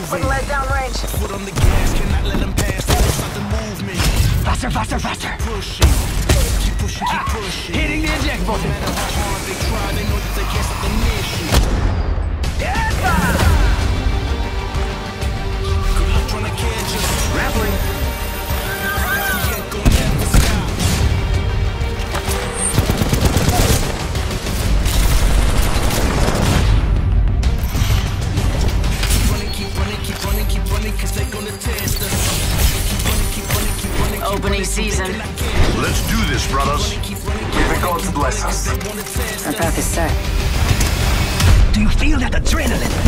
for the leg downrange. Foot on the gas, cannot let them pass. They don't stop the movement. Faster, faster, faster. Pushing, keep pushing, keep pushing. Hitting the eject No button. matter how hard they try, they know that they can't stop the mission. Good luck trying to catch us. Grappling. We ain't gonna never stop. Keep running, cause they're gonna test us. Keep running. Opening season. Let's do this, brothers. Give it God to bless us. Our path is set. Do you feel that adrenaline?